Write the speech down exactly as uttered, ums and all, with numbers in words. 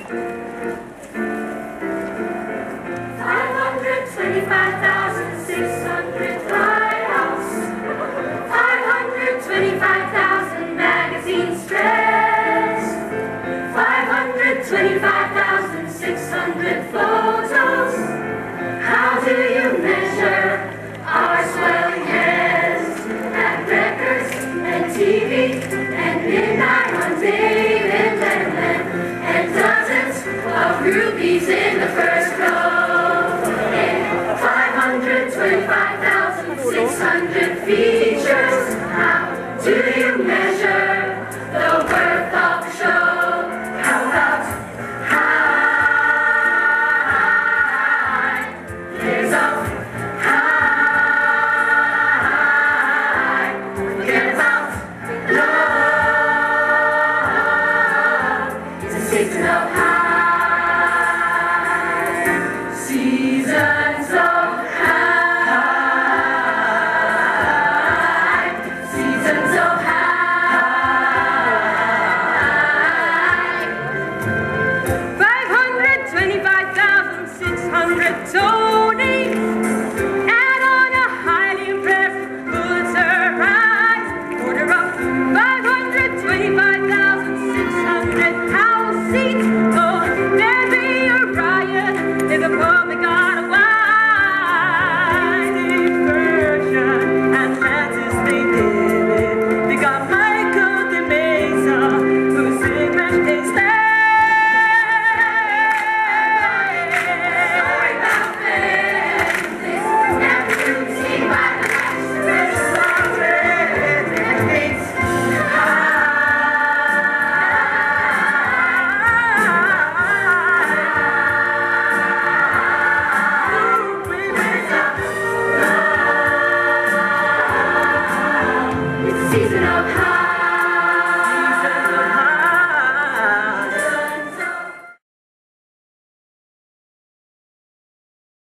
five hundred twenty-five thousand six hundred write-offs, five hundred twenty-five thousand magazine spreads, five hundred twenty-five thousand six hundred photos. How do you measure our swelling heads at records and T V and midnight on David Letterman and dozens of groupies in the first row and five hundred twenty-five thousand six hundred features? How do you measure the worth of the show? How about high? Years of high. Forget about low. Is it safe to know how?